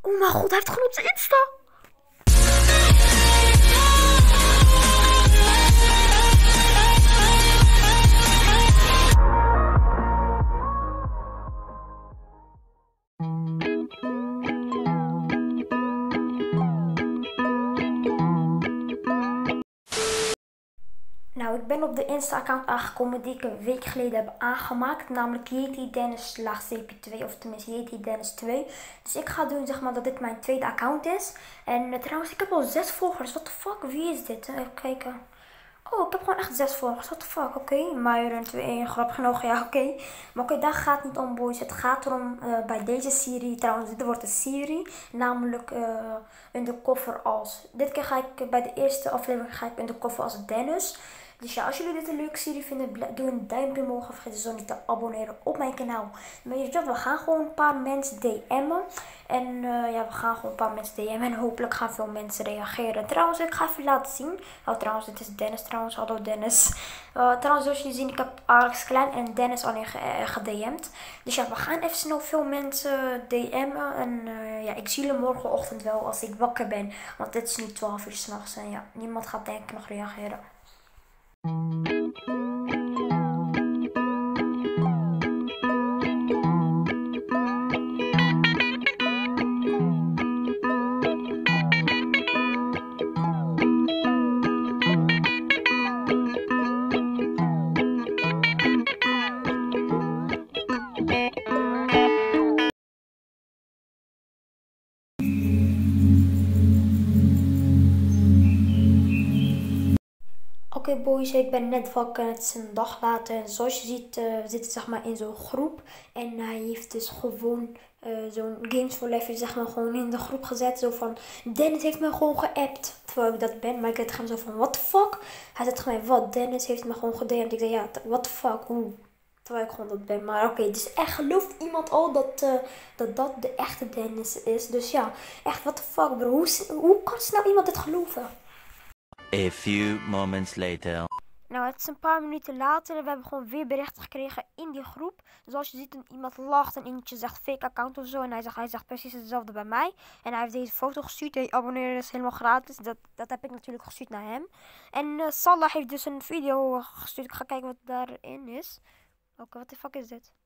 Oh mijn god, hij heeft gewoon op zijn Insta. Nou, ik ben op de Insta-account aangekomen die ik een week geleden heb aangemaakt. Namelijk YetiDennis_2, of tenminste YetiDennis2. Dus ik ga doen zeg maar dat dit mijn tweede account is. En trouwens, ik heb al 6 volgers. What the fuck? Wie is dit? Even kijken. Oh, ik heb gewoon echt 6 volgers. What the fuck? Oké, Muiren 2-1, grappig genoeg. Ja, oké. Maar oké, daar gaat het niet om, boys. Het gaat erom bij deze serie. Trouwens, dit wordt een serie. Namelijk undercover als... Dit keer ga ik bij de eerste aflevering undercover als Dennis. Dus ja, als jullie dit een leuke serie vinden, doe een duimpje omhoog. Vergeet zo niet te abonneren op mijn kanaal. Maar we gaan gewoon een paar mensen DM'en. En ja, we gaan gewoon een paar mensen DM'en. En hopelijk gaan veel mensen reageren. Trouwens, ik ga even laten zien. Oh, trouwens, dit is Dennis trouwens. Hallo Dennis. Trouwens, zoals jullie zien, ik heb Alex Klein en Dennis alleen gedM'd. Dus ja, we gaan even snel veel mensen DM'en. En ja, ik zie jullie morgenochtend wel als ik wakker ben. Want dit is nu 12 uur 's nachts. En ja, niemand gaat denk ik nog reageren. Oké boys, ik ben net wakker, het is een dag later en zoals je ziet we zitten zeg maar in zo'n groep en hij heeft dus gewoon zo'n Games for Life zeg maar gewoon in de groep gezet, zo van Dennis heeft me gewoon geappt, terwijl ik dat ben, maar ik werd gewoon zo van what the fuck, hij zegt tegen mij wat, Dennis heeft me gewoon gedM'd, ik zei ja, what the fuck, hoe, terwijl ik gewoon dat ben, maar oké, dus echt gelooft iemand al dat de echte Dennis is, dus ja, echt what the fuck bro, hoe kan snel iemand dit geloven? A few moments later. Nou, het is een paar minuten later en we hebben gewoon weer berichten gekregen in die groep. Dus als je ziet dat iemand lacht en eentje zegt fake account of zo. En hij zegt precies hetzelfde bij mij. En hij heeft deze foto gestuurd. Hey, abonneren is helemaal gratis. Dat heb ik natuurlijk gestuurd naar hem. En Salah heeft dus een video gestuurd. Ik ga kijken wat daarin is. Oké, wat de fuck is dit?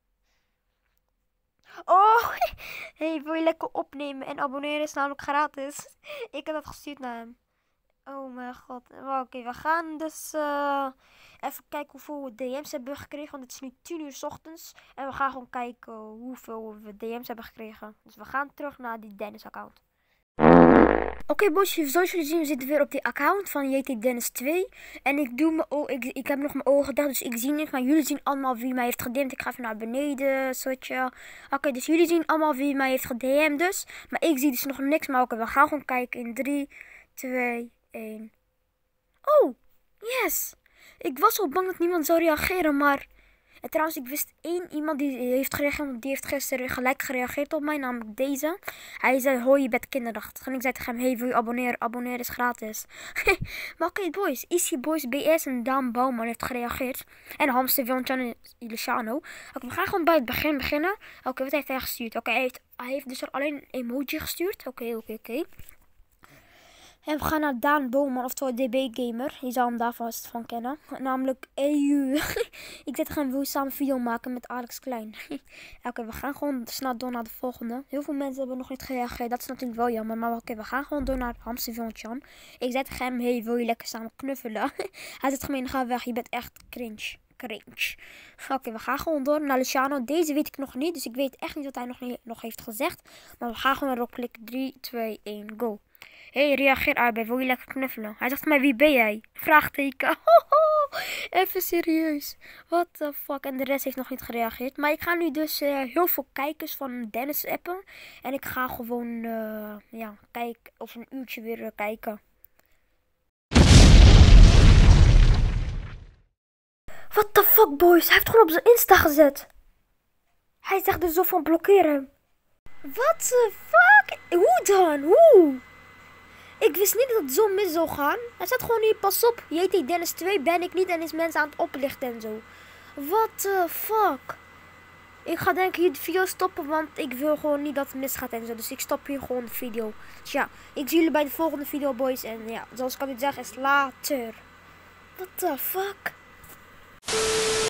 Oh, hey, wil je lekker opnemen? En abonneren is namelijk gratis. Ik heb dat gestuurd naar hem. Oh mijn god. Oké, we gaan dus even kijken hoeveel DM's hebben we gekregen. Want het is nu 10 uur 's ochtends. En we gaan gewoon kijken hoeveel we DM's hebben gekregen. Dus we gaan terug naar die Dennis account. Oké boys, zoals jullie zien we zitten weer op die account van YetiDennis2. En ik heb nog mijn ogen dicht, dus ik zie niks. Maar jullie zien allemaal wie mij heeft gedM'd. Ik ga even naar beneden, soortje. Oké, dus jullie zien allemaal wie mij heeft gedM'd dus. Maar ik zie dus nog niks. Maar oké, we gaan gewoon kijken in 3, 2, 1. Oh, yes. Ik was al bang dat niemand zou reageren, maar... En trouwens, ik wist iemand die heeft gereageerd. Die heeft gisteren gelijk gereageerd op mij, namelijk deze. Hij zei, hoi, je bent kinderachtig. En ik zei tegen hem, hey, wil je abonneren? Abonneren is gratis. Maar oké, boys. Easy Boys BS en Daan Bouwman heeft gereageerd. En Hamster Villanchan en Luciano. Oké, we gaan gewoon bij het begin beginnen. Oké, wat heeft hij gestuurd? Oké, hij heeft dus er alleen een emoji gestuurd. Oké. En we gaan naar Daan Bouwman, oftewel DB Gamer. Je zou hem daar vast van kennen. Namelijk EU. Ik zet hem, wil je samen een video maken met Alex Klein. Oké, we gaan gewoon snel door naar de volgende. Heel veel mensen hebben nog niet gereageerd. Dat is natuurlijk wel jammer. Maar oké, we gaan gewoon door naar Hamster Villanchan. Ik zet tegen hem, hey, wil je lekker samen knuffelen? Hij zegt gemeen, ga weg. Je bent echt cringe. Oké, we gaan gewoon door naar Luciano. Deze weet ik nog niet. Dus ik weet echt niet wat hij nog heeft gezegd. Maar we gaan gewoon erop klikken. 3, 2, 1, go. Hey, reageer Aardbei, wil je lekker knuffelen? Hij zegt mij, wie ben jij? Vraagteken. Even serieus. What the fuck. En de rest heeft nog niet gereageerd. Maar ik ga nu dus heel veel kijkers van Dennis appen. En ik ga gewoon, ja, kijken of een uurtje weer kijken. What the fuck, boys? Hij heeft gewoon op zijn Insta gezet. Hij zegt dus zo van blokkeren. What the fuck? Hoe dan? Hoe? Ik wist niet dat het zo mis zou gaan. Hij staat gewoon hier, pas op. YetiDennis2 ben ik niet en is mensen aan het oplichten en zo. What the fuck? Ik ga denk ik hier de video stoppen, want ik wil gewoon niet dat het misgaat en zo. Dus ik stop hier gewoon de video. Dus ja, ik zie jullie bij de volgende video, boys. En ja, zoals ik altijd zeg, is later. What the fuck?